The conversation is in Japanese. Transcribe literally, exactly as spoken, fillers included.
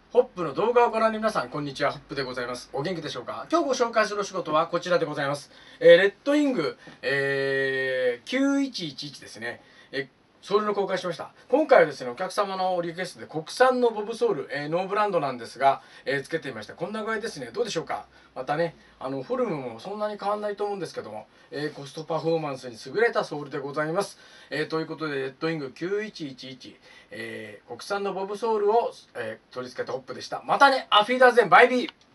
ホップの動画をご覧の皆さん、こんにちは。ホップでございます。お元気でしょうか？今日ご紹介するお仕事はこちらでございます。えーレッドイング、えーきゅういちいちいちですね。えーソールの交換しました。今回はですね、お客様のリクエストで国産のボブソール、えーノーブランドなんですが、えーつけてみました。こんな具合ですね。どうでしょうか？またね、あのフォルムもそんなに変わらないと思うんですけども、えーコストパフォーマンスに優れたソールでございます。えーということで、レッドイングきゅういちいちいち、えー国産のボブソールを、えー取り付けたホップでした。またね、アフィーダーゼン、バイビー。